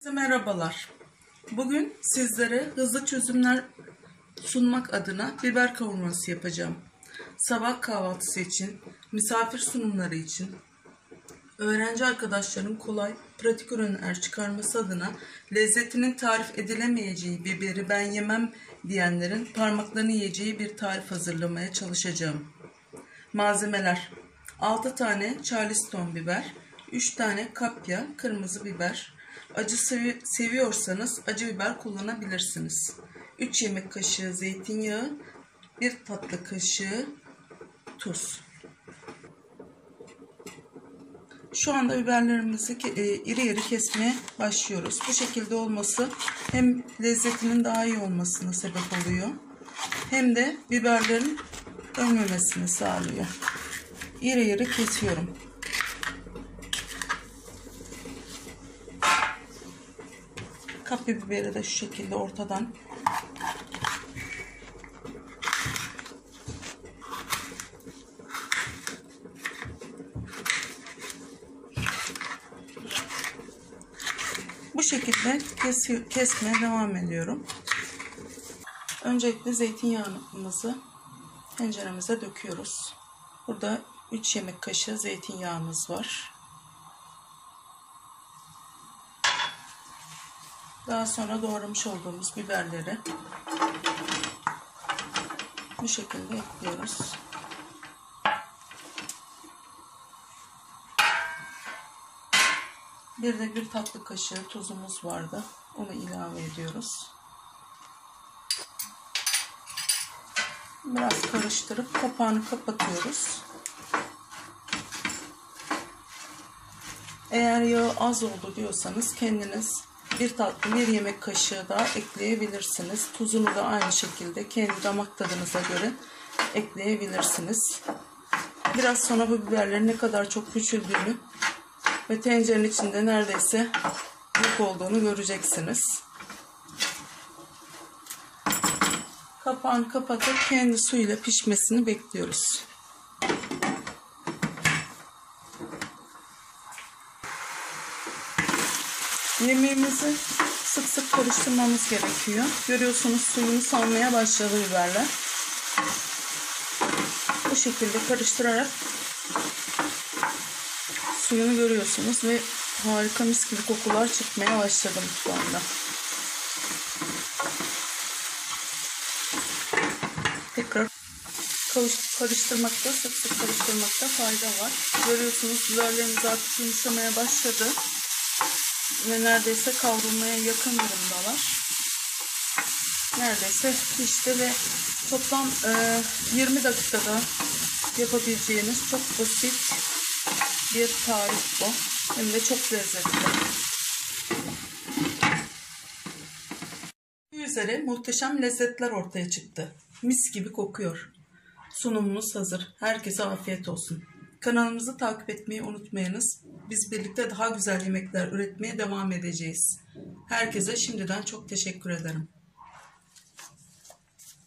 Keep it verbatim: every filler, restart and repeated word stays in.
Merhabalar. Bugün sizlere hızlı çözümler sunmak adına biber kavurması yapacağım. Sabah kahvaltısı için, misafir sunumları için, öğrenci arkadaşların kolay, pratik ürünler çıkarması adına lezzetinin tarif edilemeyeceği biberi ben yemem diyenlerin parmaklarını yiyeceği bir tarif hazırlamaya çalışacağım. Malzemeler: altı tane Charleston biber, üç tane kapya kırmızı biber. Acı sevi seviyorsanız acı biber kullanabilirsiniz. üç yemek kaşığı zeytinyağı, bir tatlı kaşığı tuz. Şu anda biberlerimizi iri iri kesmeye başlıyoruz. Bu şekilde olması hem lezzetinin daha iyi olmasına sebep oluyor, hem de biberlerin ölmemesini sağlıyor. İri iri kesiyorum. Kapya biberi de şu şekilde ortadan. Bu şekilde kesiyor, kesmeye devam ediyorum. Öncelikle zeytinyağımızı tenceremize döküyoruz. Burada üç yemek kaşığı zeytinyağımız var. Daha sonra doğramış olduğumuz biberleri bu şekilde ekliyoruz. Bir de bir tatlı kaşığı tuzumuz vardı. Onu ilave ediyoruz. Biraz karıştırıp kapağını kapatıyoruz. Eğer yağı az oldu diyorsanız kendiniz bir tatlı bir yemek kaşığı daha ekleyebilirsiniz. Tuzunu da aynı şekilde kendi damak tadınıza göre ekleyebilirsiniz. Biraz sonra bu biberlerin ne kadar çok küçüldüğünü ve tencerenin içinde neredeyse büyük olduğunu göreceksiniz. Kapağını kapatıp kendi suyuyla pişmesini bekliyoruz. Yemeğimizi sık sık karıştırmamız gerekiyor. Görüyorsunuz suyunu salmaya başladı biberler. Bu şekilde karıştırarak suyunu görüyorsunuz ve harika mis gibi kokular çıkmaya başladı mutfağımda. Tekrar karıştırmakta, sık sık karıştırmakta fayda var. Görüyorsunuz biberlerimiz artık yumuşamaya başladı ve neredeyse kavrulmaya yakın durumdalar. Neredeyse pişti ve toplam e, yirmi dakikada yapabileceğiniz çok basit bir tarif bu. Hem de çok lezzetli. Bu üzere muhteşem lezzetler ortaya çıktı. Mis gibi kokuyor. Sunumumuz hazır. Herkese afiyet olsun. Kanalımızı takip etmeyi unutmayınız. Biz birlikte daha güzel yemekler üretmeye devam edeceğiz. Herkese şimdiden çok teşekkür ederim.